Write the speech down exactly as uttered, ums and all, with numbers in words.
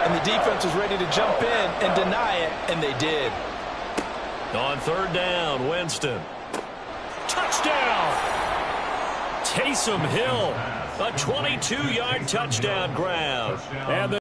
And the defense was ready to jump in and deny it, and they did. On third down, Winston. Touchdown! Taysom Hill, a twenty-two yard touchdown grab. And the